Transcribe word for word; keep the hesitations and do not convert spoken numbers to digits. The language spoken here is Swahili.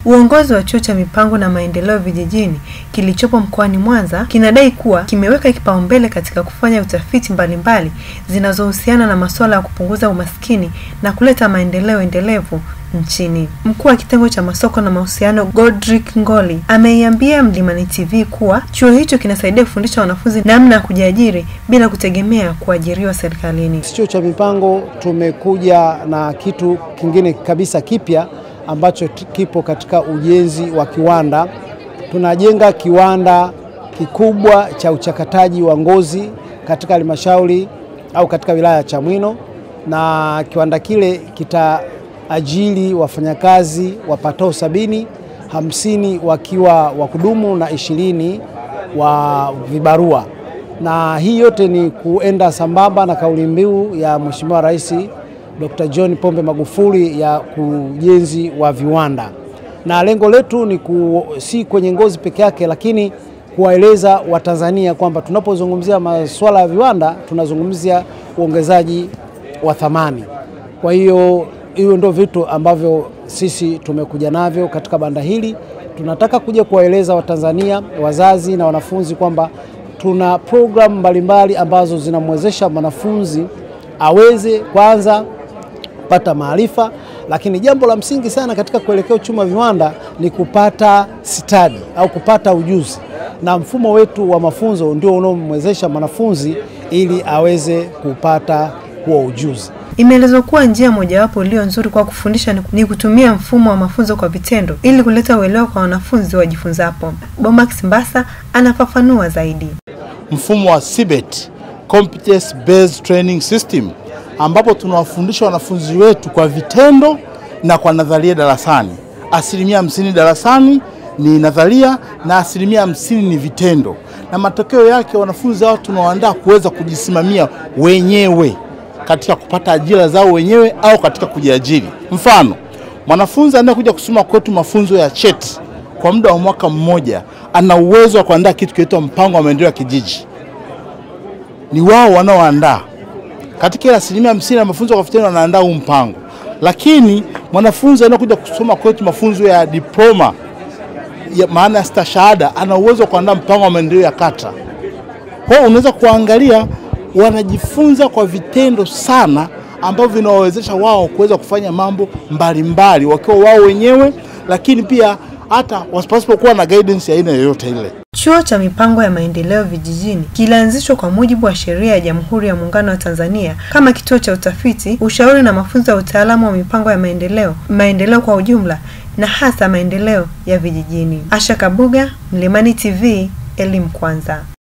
Uongozi wa Chuo cha Mipango na Maendeleo Vijijini kilichopo mkoani Mwanza kinadai kuwa kimeweka kipaumbele katika kufanya utafiti mbalimbali zinazohusiana na masuala ya kupunguza umaskini na kuleta maendeleo endelevu nchini. Mkuu wa kitengo cha masoko na mahusiano Godrick Ngoli ameiambia Mlimani T V kuwa chuo hicho kinasaidia kufundisha wanafunzi namna ya kujiajiri bila kutegemea kuajiriwa serikalini. Chuo cha Mipango tumekuja na kitu kingine kabisa kipya ambacho kipo katika ujenzi wa kiwanda. Tunajenga kiwanda kikubwa cha uchakataji wa ngozi katika halmashauri au katika wilaya ya Chamwino, na kiwanda kile kitaajiri wafanyakazi wapatao sabini, hamsini wakiwa wa kudumu na ishirini wa vibarua. Na hii yote ni kuenda sambamba na kauli mbiu ya Mheshimiwa Rais Doctor John Pombe Magufuli ya ujenzi wa viwanda. Na lengo letu ni ku, si kwenye ngozi peke yake, lakini kuwaeleza Watanzania kwamba tunapozungumzia masuala ya viwanda tunazungumzia uongezaji wa thamani. Kwa hiyo hiyo ndio vitu ambavyo sisi tumekuja navyo katika banda hili. Tunataka kuja kuwaeleza Watanzania, wazazi na wanafunzi kwamba tuna programu mbalimbali ambazo zinamwezesha mwanafunzi aweze kwanza kupata maarifa, lakini jambo la msingi sana katika kuelekea uchumi wa viwanda ni kupata stadi au kupata ujuzi, na mfumo wetu wa mafunzo ndio unaomwezesha mwanafunzi ili aweze kupata huo ujuzi. Imeelezwa kuwa njia mojawapo iliyo nzuri kwa kufundisha ni kutumia mfumo wa mafunzo kwa vitendo ili kuleta uelewa kwa wanafunzi wajifunzapo. Bomax Mbasa anafafanua zaidi. Mfumo wa C B E T, Competence Based Training System, ambapo tunawafundisha wanafunzi wetu kwa vitendo na kwa nadharia darasani. Asilimia hamsini darasani ni nadharia na asilimia hamsini ni vitendo. Na matokeo yake wanafunzi hao tunawaandaa kuweza kujisimamia wenyewe katika kupata ajira zao wenyewe au katika kujiajiri. Mfano, mwanafunzi anakuja kusoma kwetu mafunzo ya cheti kwa muda wa mwaka mmoja, ana uwezo wa kuandaa kitu kinaitwa mpango wa maendeleo ya kijiji. Ni wao wanaoandaa. Katika asilimia hamsini ya mafunzo kwa vitendo wanaandaa huu mpango. Lakini mwanafunzi anakuja kusoma kwetu mafunzo ya diploma, ya maana ya stashahada, ana uwezo wa kuandaa mpango wa maendeleo ya kata. Kwa hiyo unaweza kuangalia wanajifunza kwa vitendo sana, ambavyo vinawawezesha wao kuweza kufanya mambo mbalimbali wakiwa wao wenyewe, lakini pia hata wasipokuwa na guidance ya aina yoyote ile. Chuo cha Mipango ya Maendeleo Vijijini kilianzishwa kwa mujibu wa sheria ya Jamhuri ya Muungano wa Tanzania kama kituo cha utafiti, ushauri na mafunzo ya utaalamu wa mipango ya maendeleo, maendeleo kwa ujumla na hasa maendeleo ya vijijini. Asha Kabuga, Mlimani T V, elimu kwanza.